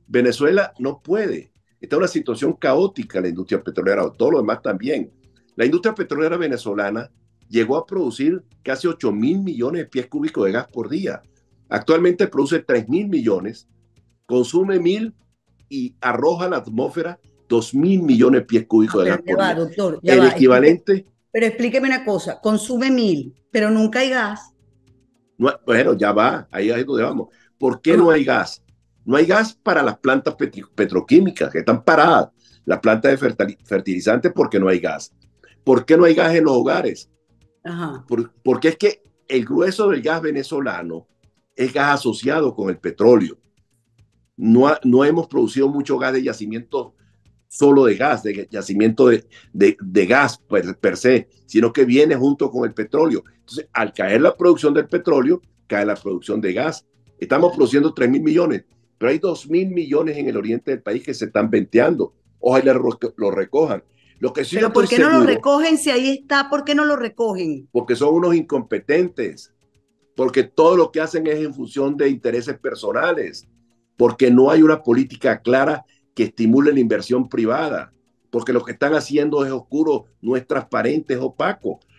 Venezuela no puede. Está en una situación caótica la industria petrolera, todo lo demás también. La industria petrolera venezolana llegó a producir casi 8.000 millones de pies cúbicos de gas por día. Actualmente produce 3.000 millones, consume 1.000 y arroja a la atmósfera 2.000 millones de pies Ah, cúbicos de pero gas ya por va, día. doctor, ya El va. equivalente, Pero explíqueme una cosa, consume 1.000, pero nunca hay gas. no, bueno, ya va, ahí es donde vamos. ¿Por qué no Ajá, hay gas? No hay gas para las plantas petroquímicas que están paradas, las plantas de fertilizantes porque no hay gas. ¿Por qué no hay gas en los hogares? ajá. Porque es que el grueso del gas venezolano es gas asociado con el petróleo. No hemos producido mucho gas de yacimiento solo de gas, de yacimiento de gas per se, sino que viene junto con el petróleo. Entonces, al caer la producción del petróleo, cae la producción de gas. Estamos produciendo 3.000 millones, pero hay 2.000 millones en el oriente del país que se están venteando. Ojalá lo recojan. Lo que sí yo Pero estoy ¿por qué no lo seguro, recogen si ahí está? ¿Por qué no lo recogen? porque son unos incompetentes, porque todo lo que hacen es en función de intereses personales, porque no hay una política clara que estimule la inversión privada, porque lo que están haciendo es oscuro, no es transparente, es opaco.